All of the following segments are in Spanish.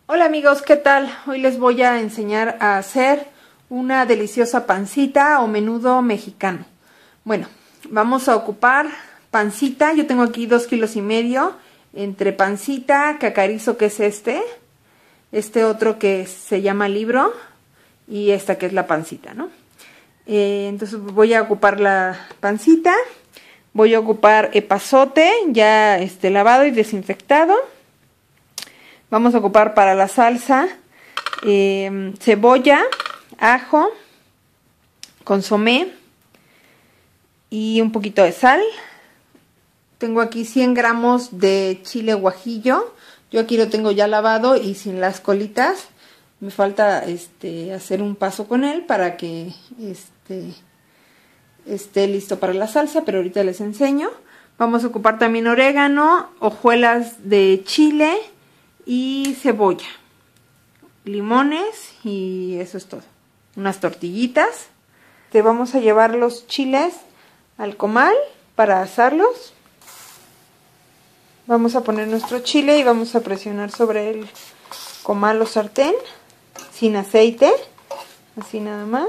Hola amigos, ¿qué tal? Hoy les voy a enseñar a hacer una deliciosa pancita o menudo mexicano. Bueno, vamos a ocupar pancita. Yo tengo aquí 2,5 kilos entre pancita, cacarizo, que es este otro que se llama libro, y esta que es la pancita, ¿no? Entonces voy a ocupar la pancita, voy a ocupar epazote ya lavado y desinfectado. Vamos a ocupar para la salsa cebolla, ajo, consomé y un poquito de sal. Tengo aquí 100 gramos de chile guajillo. Yo aquí lo tengo ya lavado y sin las colitas. Me falta hacer un paso con él para que esté listo para la salsa, pero ahorita les enseño. Vamos a ocupar también orégano, hojuelas de chile y cebolla, limones, y eso es todo. Unas tortillitas. Vamos a llevar los chiles al comal para asarlos. Vamos a poner nuestro chile y vamos a presionar sobre el comal o sartén sin aceite, así nada más.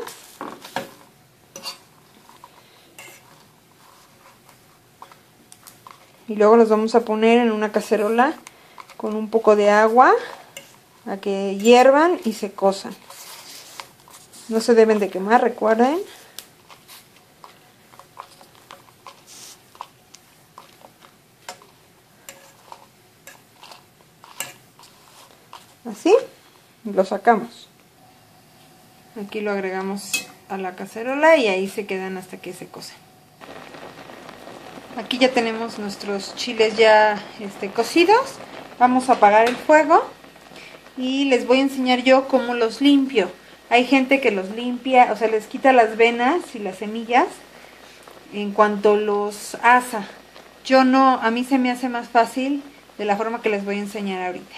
Y luego los vamos a poner en una cacerola con un poco de agua a que hiervan y se cosan. No se deben de quemar, recuerden. Así, lo sacamos. Aquí lo agregamos a la cacerola y ahí se quedan hasta que se cosen. Aquí ya tenemos nuestros chiles ya cocidos. Vamos a apagar el fuego y les voy a enseñar yo cómo los limpio. Hay gente que los limpia, o sea, les quita las venas y las semillas en cuanto los asa. Yo no, a mí se me hace más fácil de la forma que les voy a enseñar ahorita.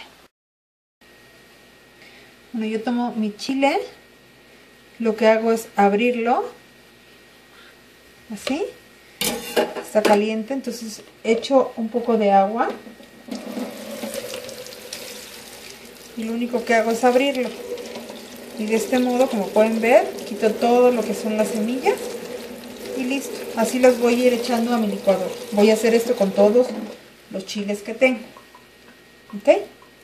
Bueno, yo tomo mi chile, lo que hago es abrirlo, así, está caliente, entonces echo un poco de agua y lo único que hago es abrirlo. Y de este modo, como pueden ver, quito todo lo que son las semillas y listo. Así los voy a ir echando a mi licuadora. Voy a hacer esto con todos los chiles que tengo. ¿Ok?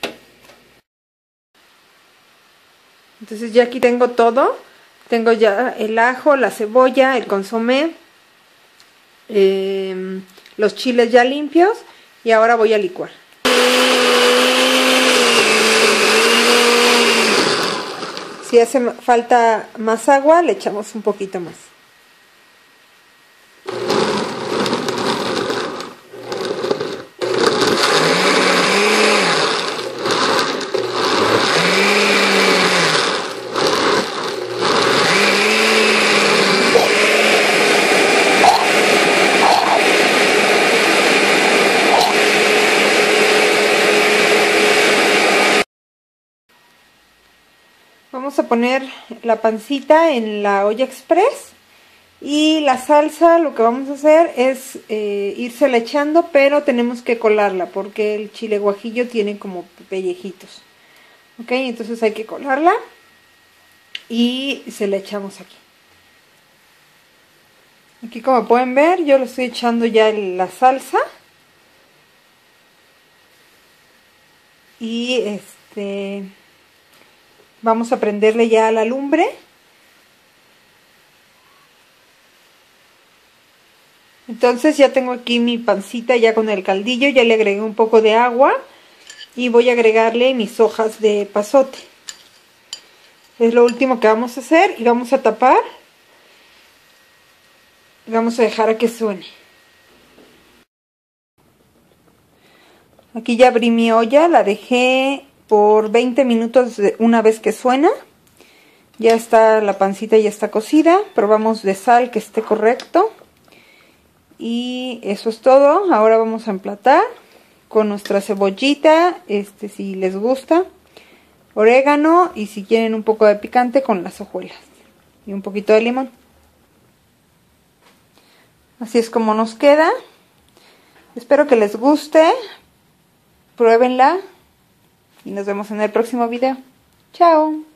Entonces ya aquí tengo todo. Tengo ya el ajo, la cebolla, el consomé, los chiles ya limpios, y ahora voy a licuar. Si hace falta más agua, le echamos un poquito más. Vamos a poner la pancita en la olla express, y la salsa lo que vamos a hacer es írsela echando, pero tenemos que colarla porque el chile guajillo tiene como pellejitos. Ok, entonces hay que colarla y se la echamos aquí. Aquí, como pueden ver, yo le estoy echando ya la salsa. Y vamos a prenderle ya a la lumbre. Entonces ya tengo aquí mi pancita ya con el caldillo, ya le agregué un poco de agua y voy a agregarle mis hojas de epazote. Es lo último que vamos a hacer, y vamos a tapar y vamos a dejar a que suene. Aquí ya abrí mi olla, la dejé por 20 minutos una vez que suena. Ya está la pancita, ya está cocida. Probamos de sal que esté correcto. Y eso es todo. Ahora vamos a emplatar con nuestra cebollita, si les gusta, orégano, y si quieren un poco de picante, con las hojuelas y un poquito de limón. Así es como nos queda. Espero que les guste. Pruébenla. y nos vemos en el próximo video. Chao.